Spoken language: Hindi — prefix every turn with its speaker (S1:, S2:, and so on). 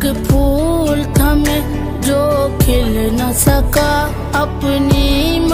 S1: फूल था मैं जो खिल न सका अपनी